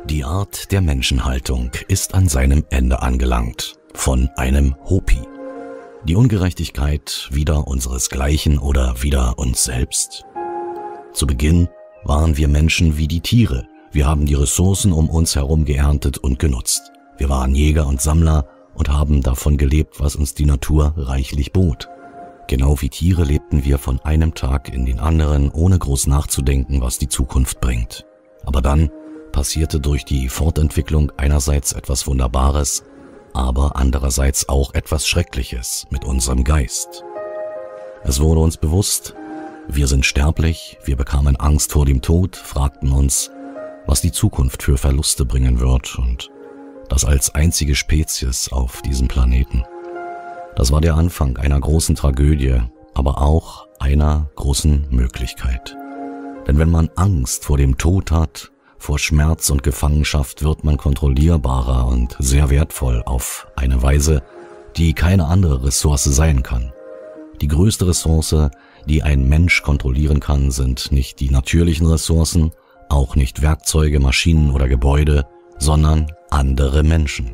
Die Art der Menschenhaltung ist an seinem Ende angelangt, von einem Hopi. Die Ungerechtigkeit wider unseresgleichen oder wider uns selbst. Zu Beginn waren wir Menschen wie die Tiere. Wir haben die Ressourcen um uns herum geerntet und genutzt. Wir waren Jäger und Sammler und haben davon gelebt, was uns die Natur reichlich bot. Genau wie Tiere lebten wir von einem Tag in den anderen, ohne groß nachzudenken, was die Zukunft bringt. Aber dann passierte durch die Fortentwicklung einerseits etwas Wunderbares, aber andererseits auch etwas Schreckliches mit unserem Geist. Es wurde uns bewusst, wir sind sterblich, wir bekamen Angst vor dem Tod, fragten uns, was die Zukunft für Verluste bringen wird und das als einzige Spezies auf diesem Planeten. Das war der Anfang einer großen Tragödie, aber auch einer großen Möglichkeit. Denn wenn man Angst vor dem Tod hat, vor Schmerz und Gefangenschaft, wird man kontrollierbarer und sehr wertvoll auf eine Weise, die keine andere Ressource sein kann. Die größte Ressource, die ein Mensch kontrollieren kann, sind nicht die natürlichen Ressourcen, auch nicht Werkzeuge, Maschinen oder Gebäude, sondern andere Menschen.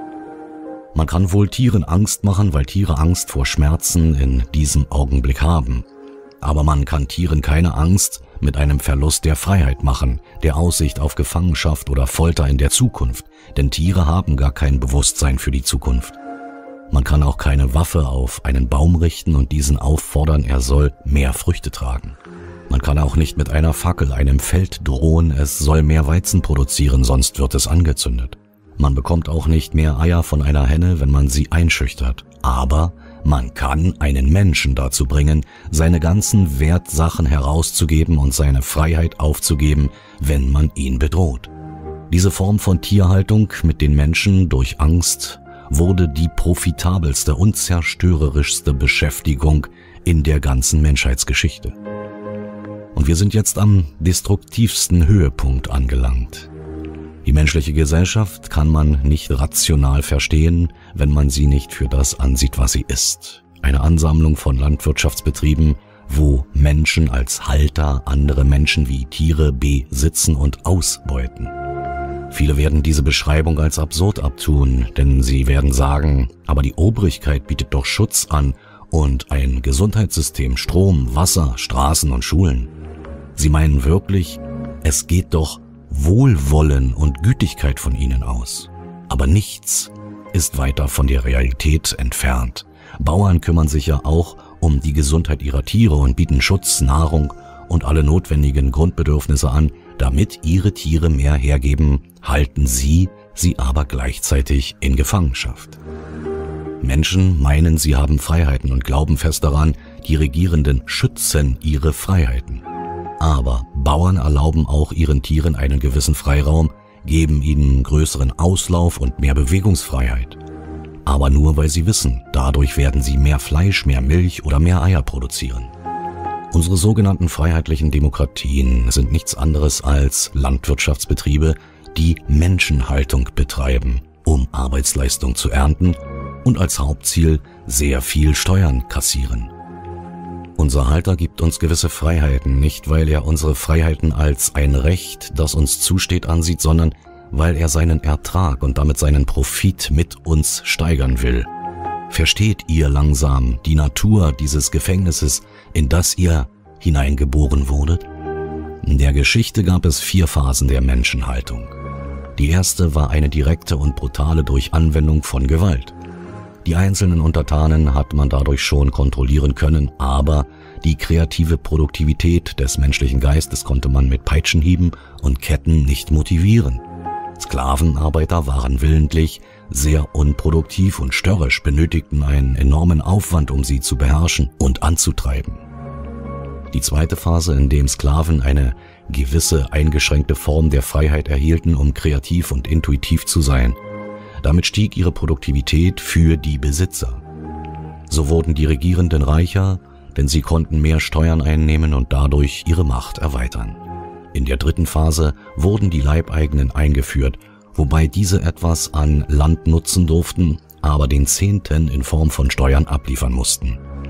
Man kann wohl Tieren Angst machen, weil Tiere Angst vor Schmerzen in diesem Augenblick haben. Aber man kann Tieren keine Angst mit einem Verlust der Freiheit machen, der Aussicht auf Gefangenschaft oder Folter in der Zukunft, denn Tiere haben gar kein Bewusstsein für die Zukunft. Man kann auch keine Waffe auf einen Baum richten und diesen auffordern, er soll mehr Früchte tragen. Man kann auch nicht mit einer Fackel einem Feld drohen, es soll mehr Weizen produzieren, sonst wird es angezündet. Man bekommt auch nicht mehr Eier von einer Henne, wenn man sie einschüchtert. Aber man kann einen Menschen dazu bringen, seine ganzen Wertsachen herauszugeben und seine Freiheit aufzugeben, wenn man ihn bedroht. Diese Form von Tierhaltung mit den Menschen durch Angst wurde die profitabelste und zerstörerischste Beschäftigung in der ganzen Menschheitsgeschichte. Und wir sind jetzt am destruktivsten Höhepunkt angelangt. Die menschliche Gesellschaft kann man nicht rational verstehen, wenn man sie nicht für das ansieht, was sie ist. Eine Ansammlung von Landwirtschaftsbetrieben, wo Menschen als Halter andere Menschen wie Tiere besitzen und ausbeuten. Viele werden diese Beschreibung als absurd abtun, denn sie werden sagen, aber die Obrigkeit bietet doch Schutz an und ein Gesundheitssystem, Strom, Wasser, Straßen und Schulen. Sie meinen wirklich, es geht doch Wohlwollen und Gütigkeit von ihnen aus. Aber nichts ist weiter von der Realität entfernt. Bauern kümmern sich ja auch um die Gesundheit ihrer Tiere und bieten Schutz, Nahrung und alle notwendigen Grundbedürfnisse an, damit ihre Tiere mehr hergeben, halten sie aber gleichzeitig in Gefangenschaft. Menschen meinen, sie haben Freiheiten und glauben fest daran, die Regierenden schützen ihre Freiheiten. Aber Bauern erlauben auch ihren Tieren einen gewissen Freiraum, geben ihnen größeren Auslauf und mehr Bewegungsfreiheit. Aber nur, weil sie wissen, dadurch werden sie mehr Fleisch, mehr Milch oder mehr Eier produzieren. Unsere sogenannten freiheitlichen Demokratien sind nichts anderes als Landwirtschaftsbetriebe, die Menschenhaltung betreiben, um Arbeitsleistung zu ernten und als Hauptziel sehr viel Steuern kassieren. Unser Halter gibt uns gewisse Freiheiten, nicht weil er unsere Freiheiten als ein Recht, das uns zusteht, ansieht, sondern weil er seinen Ertrag und damit seinen Profit mit uns steigern will. Versteht ihr langsam die Natur dieses Gefängnisses, in das ihr hineingeboren wurdet? In der Geschichte gab es 4 Phasen der Menschenhaltung. Die erste war eine direkte und brutale durch Anwendung von Gewalt. Die einzelnen Untertanen hat man dadurch schon kontrollieren können, aber die kreative Produktivität des menschlichen Geistes konnte man mit Peitschenhieben und Ketten nicht motivieren. Sklavenarbeiter waren willentlich sehr unproduktiv und störrisch, benötigten einen enormen Aufwand, um sie zu beherrschen und anzutreiben. Die zweite Phase, in dem Sklaven eine gewisse eingeschränkte Form der Freiheit erhielten, um kreativ und intuitiv zu sein. Damit stieg ihre Produktivität für die Besitzer. So wurden die Regierenden reicher, denn sie konnten mehr Steuern einnehmen und dadurch ihre Macht erweitern. In der dritten Phase wurden die Leibeigenen eingeführt, wobei diese etwas an Land nutzen durften, aber den Zehnten in Form von Steuern abliefern mussten.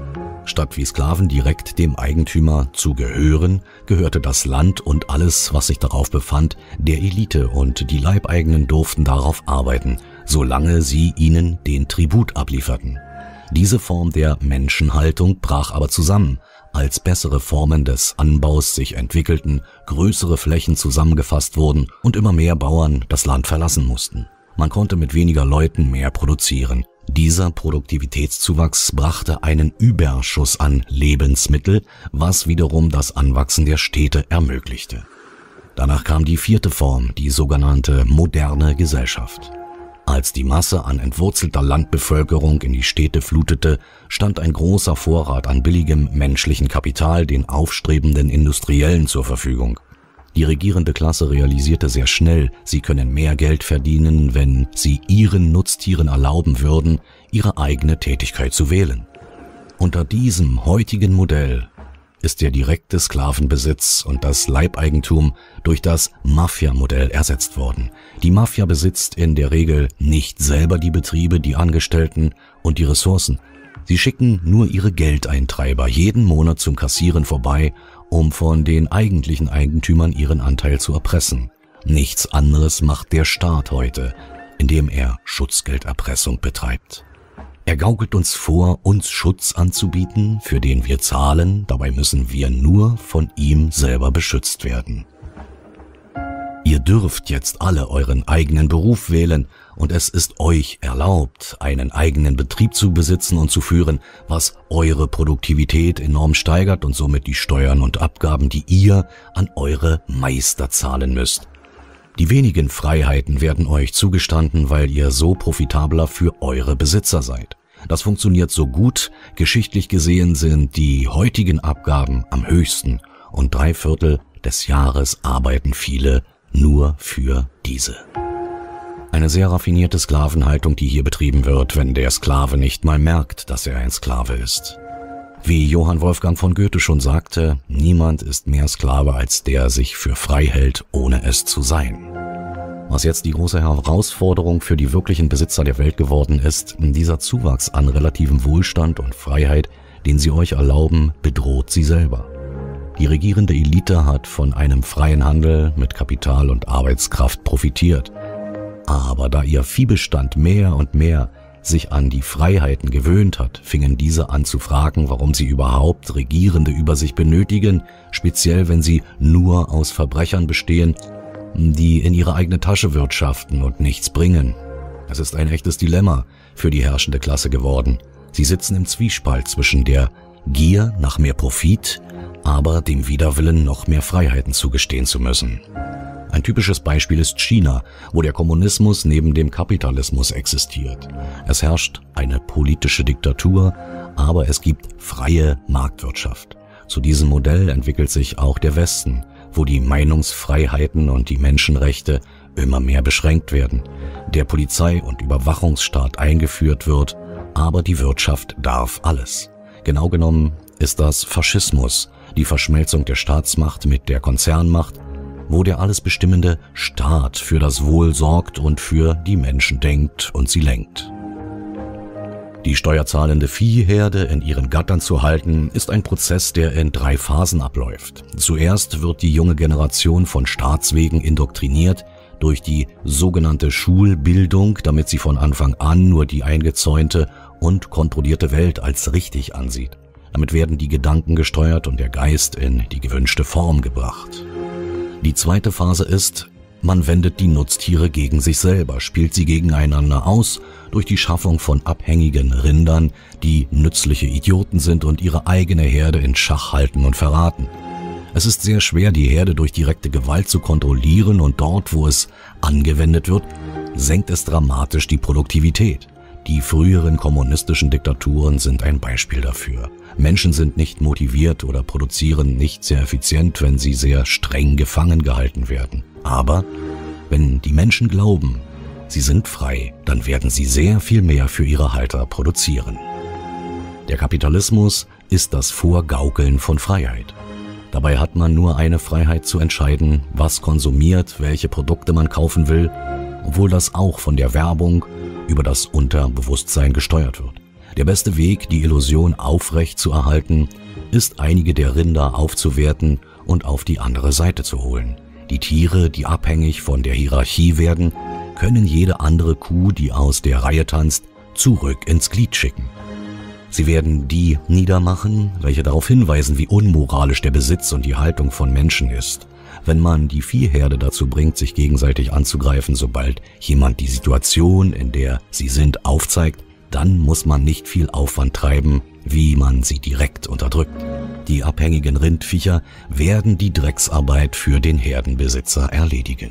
Statt wie Sklaven direkt dem Eigentümer zu gehören, gehörte das Land und alles, was sich darauf befand, der Elite und die Leibeigenen durften darauf arbeiten, solange sie ihnen den Tribut ablieferten. Diese Form der Menschenhaltung brach aber zusammen, als bessere Formen des Anbaus sich entwickelten, größere Flächen zusammengefasst wurden und immer mehr Bauern das Land verlassen mussten. Man konnte mit weniger Leuten mehr produzieren. Dieser Produktivitätszuwachs brachte einen Überschuss an Lebensmittel, was wiederum das Anwachsen der Städte ermöglichte. Danach kam die vierte Form, die sogenannte moderne Gesellschaft. Als die Masse an entwurzelter Landbevölkerung in die Städte flutete, stand ein großer Vorrat an billigem menschlichen Kapital den aufstrebenden Industriellen zur Verfügung. Die regierende Klasse realisierte sehr schnell, sie können mehr Geld verdienen, wenn sie ihren Nutztieren erlauben würden, ihre eigene Tätigkeit zu wählen. Unter diesem heutigen Modell ist der direkte Sklavenbesitz und das Leibeigentum durch das Mafia-Modell ersetzt worden. Die Mafia besitzt in der Regel nicht selber die Betriebe, die Angestellten und die Ressourcen. Sie schicken nur ihre Geldeintreiber jeden Monat zum Kassieren vorbei, um von den eigentlichen Eigentümern ihren Anteil zu erpressen. Nichts anderes macht der Staat heute, indem er Schutzgelderpressung betreibt. Er gaukelt uns vor, uns Schutz anzubieten, für den wir zahlen, dabei müssen wir nur von ihm selber beschützt werden. Ihr dürft jetzt alle euren eigenen Beruf wählen und es ist euch erlaubt, einen eigenen Betrieb zu besitzen und zu führen, was eure Produktivität enorm steigert und somit die Steuern und Abgaben, die ihr an eure Meister zahlen müsst. Die wenigen Freiheiten werden euch zugestanden, weil ihr so profitabler für eure Besitzer seid. Das funktioniert so gut, geschichtlich gesehen sind die heutigen Abgaben am höchsten und 3/4 des Jahres arbeiten viele nur für diese. Eine sehr raffinierte Sklavenhaltung, die hier betrieben wird, wenn der Sklave nicht mal merkt, dass er ein Sklave ist. Wie Johann Wolfgang von Goethe schon sagte, niemand ist mehr Sklave als der sich für frei hält, ohne es zu sein. Was jetzt die große Herausforderung für die wirklichen Besitzer der Welt geworden ist, dieser Zuwachs an relativem Wohlstand und Freiheit, den sie euch erlauben, bedroht sie selber. Die regierende Elite hat von einem freien Handel mit Kapital und Arbeitskraft profitiert. Aber da ihr Viehbestand mehr und mehr sich an die Freiheiten gewöhnt hat, fingen diese an zu fragen, warum sie überhaupt Regierende über sich benötigen, speziell wenn sie nur aus Verbrechern bestehen, die in ihre eigene Tasche wirtschaften und nichts bringen. Es ist ein echtes Dilemma für die herrschende Klasse geworden. Sie sitzen im Zwiespalt zwischen der Gier nach mehr Profit, aber dem Widerwillen, noch mehr Freiheiten zugestehen zu müssen. Ein typisches Beispiel ist China, wo der Kommunismus neben dem Kapitalismus existiert. Es herrscht eine politische Diktatur, aber es gibt freie Marktwirtschaft. Zu diesem Modell entwickelt sich auch der Westen, wo die Meinungsfreiheiten und die Menschenrechte immer mehr beschränkt werden, der Polizei- und Überwachungsstaat eingeführt wird, aber die Wirtschaft darf alles. Genau genommen ist das Faschismus, die Verschmelzung der Staatsmacht mit der Konzernmacht, wo der alles bestimmende Staat für das Wohl sorgt und für die Menschen denkt und sie lenkt. Die steuerzahlende Viehherde in ihren Gattern zu halten, ist ein Prozess, der in 3 Phasen abläuft. Zuerst wird die junge Generation von Staatswegen indoktriniert durch die sogenannte Schulbildung, damit sie von Anfang an nur die eingezäunte und kontrollierte Welt als richtig ansieht. Damit werden die Gedanken gesteuert und der Geist in die gewünschte Form gebracht. Die zweite Phase ist, man wendet die Nutztiere gegen sich selber, spielt sie gegeneinander aus durch die Schaffung von abhängigen Rindern, die nützliche Idioten sind und ihre eigene Herde in Schach halten und verraten. Es ist sehr schwer, die Herde durch direkte Gewalt zu kontrollieren und dort, wo es angewendet wird, senkt es dramatisch die Produktivität. Die früheren kommunistischen Diktaturen sind ein Beispiel dafür. Menschen sind nicht motiviert oder produzieren nicht sehr effizient, wenn sie sehr streng gefangen gehalten werden. Aber wenn die Menschen glauben, sie sind frei, dann werden sie sehr viel mehr für ihre Halter produzieren. Der Kapitalismus ist das Vorgaukeln von Freiheit. Dabei hat man nur eine Freiheit zu entscheiden, was konsumiert, welche Produkte man kaufen will, obwohl das auch von der Werbung über das Unterbewusstsein gesteuert wird. Der beste Weg, die Illusion aufrecht zu erhalten, ist, einige der Rinder aufzuwerten und auf die andere Seite zu holen. Die Tiere, die abhängig von der Hierarchie werden, können jede andere Kuh, die aus der Reihe tanzt, zurück ins Glied schicken. Sie werden die niedermachen, welche darauf hinweisen, wie unmoralisch der Besitz und die Haltung von Menschen ist. Wenn man die Viehherde dazu bringt, sich gegenseitig anzugreifen, sobald jemand die Situation, in der sie sind, aufzeigt, dann muss man nicht viel Aufwand treiben, wie man sie direkt unterdrückt. Die abhängigen Rindviecher werden die Drecksarbeit für den Herdenbesitzer erledigen.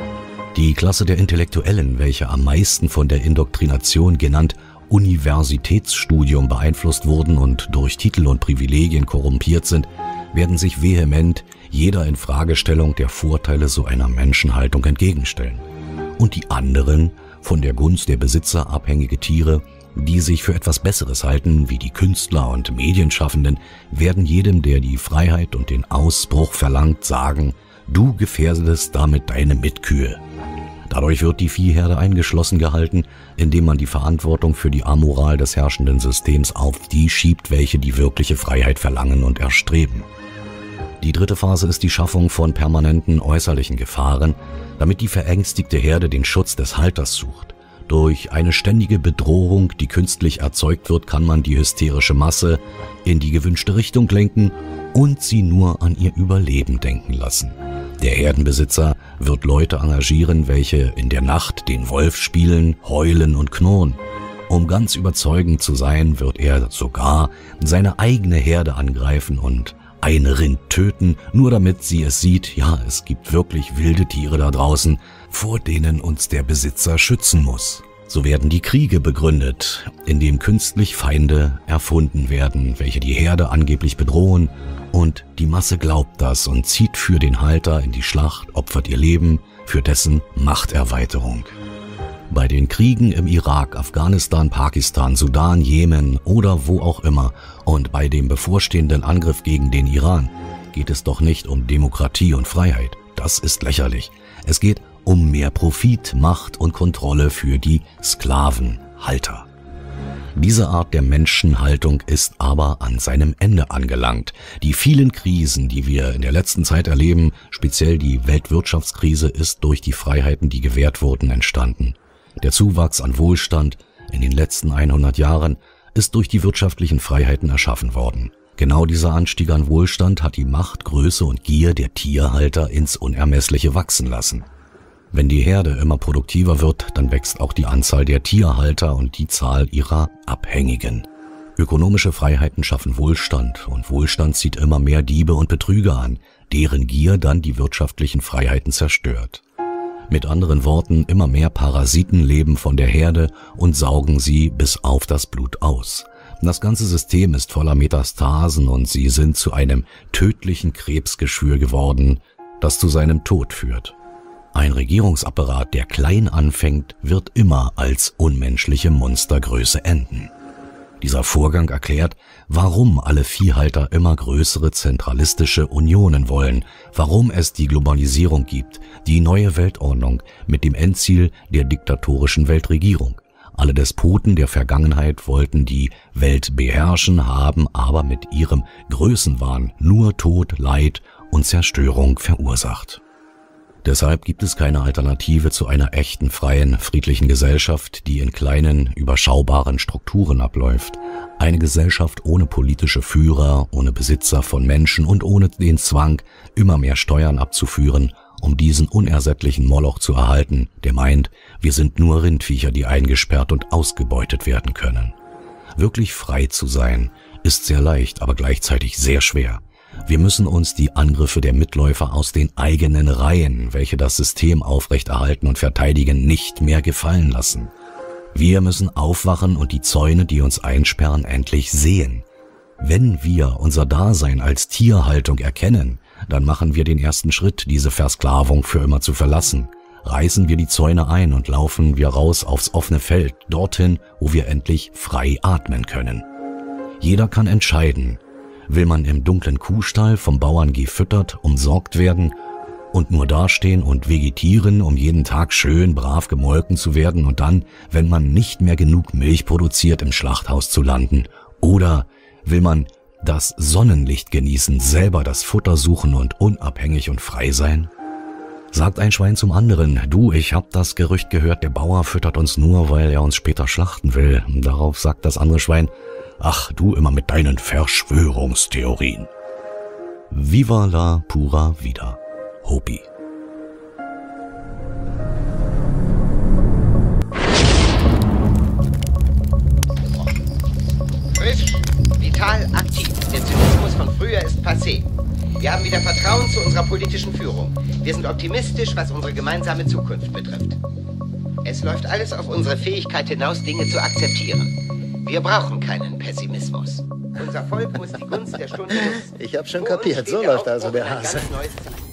Die Klasse der Intellektuellen, welche am meisten von der Indoktrination genannt Universitätsstudium beeinflusst wurden und durch Titel und Privilegien korrumpiert sind, werden sich vehement jeder Infragestellung der Vorteile so einer Menschenhaltung entgegenstellen. Und die anderen, von der Gunst der Besitzer abhängige Tiere, die sich für etwas Besseres halten, wie die Künstler und Medienschaffenden, werden jedem, der die Freiheit und den Ausbruch verlangt, sagen: Du gefährdest damit deine Mitkühe. Dadurch wird die Viehherde eingeschlossen gehalten, indem man die Verantwortung für die Amoral des herrschenden Systems auf die schiebt, welche die wirkliche Freiheit verlangen und erstreben. Die dritte Phase ist die Schaffung von permanenten äußerlichen Gefahren, damit die verängstigte Herde den Schutz des Halters sucht. Durch eine ständige Bedrohung, die künstlich erzeugt wird, kann man die hysterische Masse in die gewünschte Richtung lenken und sie nur an ihr Überleben denken lassen. Der Herdenbesitzer wird Leute engagieren, welche in der Nacht den Wolf spielen, heulen und knurren. Um ganz überzeugend zu sein, wird er sogar seine eigene Herde angreifen und ein Rind töten, nur damit sie es sieht: Ja, es gibt wirklich wilde Tiere da draußen, vor denen uns der Besitzer schützen muss. So werden die Kriege begründet, indem künstlich Feinde erfunden werden, welche die Herde angeblich bedrohen, und die Masse glaubt das und zieht für den Halter in die Schlacht, opfert ihr Leben für dessen Machterweiterung. Bei den Kriegen im Irak, Afghanistan, Pakistan, Sudan, Jemen oder wo auch immer und bei dem bevorstehenden Angriff gegen den Iran geht es doch nicht um Demokratie und Freiheit. Das ist lächerlich. Es geht um mehr Profit, Macht und Kontrolle für die Sklavenhalter. Diese Art der Menschenhaltung ist aber an seinem Ende angelangt. Die vielen Krisen, die wir in der letzten Zeit erleben, speziell die Weltwirtschaftskrise, ist durch die Freiheiten, die gewährt wurden, entstanden. Der Zuwachs an Wohlstand in den letzten 100 Jahren ist durch die wirtschaftlichen Freiheiten erschaffen worden. Genau dieser Anstieg an Wohlstand hat die Macht, Größe und Gier der Tierhalter ins Unermessliche wachsen lassen. Wenn die Herde immer produktiver wird, dann wächst auch die Anzahl der Tierhalter und die Zahl ihrer Abhängigen. Ökonomische Freiheiten schaffen Wohlstand und Wohlstand zieht immer mehr Diebe und Betrüger an, deren Gier dann die wirtschaftlichen Freiheiten zerstört. Mit anderen Worten, immer mehr Parasiten leben von der Herde und saugen sie bis auf das Blut aus. Das ganze System ist voller Metastasen und sie sind zu einem tödlichen Krebsgeschwür geworden, das zu seinem Tod führt. Ein Regierungsapparat, der klein anfängt, wird immer als unmenschliche Monstergröße enden. Dieser Vorgang erklärt, warum alle Viehhalter immer größere zentralistische Unionen wollen, warum es die Globalisierung gibt, die neue Weltordnung mit dem Endziel der diktatorischen Weltregierung. Alle Despoten der Vergangenheit wollten die Welt beherrschen, haben aber mit ihrem Größenwahn nur Tod, Leid und Zerstörung verursacht. Deshalb gibt es keine Alternative zu einer echten, freien, friedlichen Gesellschaft, die in kleinen, überschaubaren Strukturen abläuft. Eine Gesellschaft ohne politische Führer, ohne Besitzer von Menschen und ohne den Zwang, immer mehr Steuern abzuführen, um diesen unersättlichen Moloch zu erhalten, der meint, wir sind nur Rindviecher, die eingesperrt und ausgebeutet werden können. Wirklich frei zu sein, ist sehr leicht, aber gleichzeitig sehr schwer. Wir müssen uns die Angriffe der Mitläufer aus den eigenen Reihen, welche das System aufrechterhalten und verteidigen, nicht mehr gefallen lassen. Wir müssen aufwachen und die Zäune, die uns einsperren, endlich sehen. Wenn wir unser Dasein als Tierhaltung erkennen, dann machen wir den ersten Schritt, diese Versklavung für immer zu verlassen. Reißen wir die Zäune ein und laufen wir raus aufs offene Feld, dorthin, wo wir endlich frei atmen können. Jeder kann entscheiden, will man im dunklen Kuhstall vom Bauern gefüttert, umsorgt werden, und nur dastehen und vegetieren, um jeden Tag schön brav gemolken zu werden und dann, wenn man nicht mehr genug Milch produziert, im Schlachthaus zu landen? Oder will man das Sonnenlicht genießen, selber das Futter suchen und unabhängig und frei sein? Sagt ein Schwein zum anderen: Du, ich hab das Gerücht gehört, der Bauer füttert uns nur, weil er uns später schlachten will. Darauf sagt das andere Schwein: Ach, du immer mit deinen Verschwörungstheorien. Viva la pura vida. Hopi. Frisch, vital, aktiv. Der Zynismus von früher ist passé. Wir haben wieder Vertrauen zu unserer politischen Führung. Wir sind optimistisch, was unsere gemeinsame Zukunft betrifft. Es läuft alles auf unsere Fähigkeit hinaus, Dinge zu akzeptieren. Wir brauchen keinen Pessimismus. Unser Volk muss die Gunst der Stunde nutzen. Ich hab schon kapiert, so läuft also der Hase.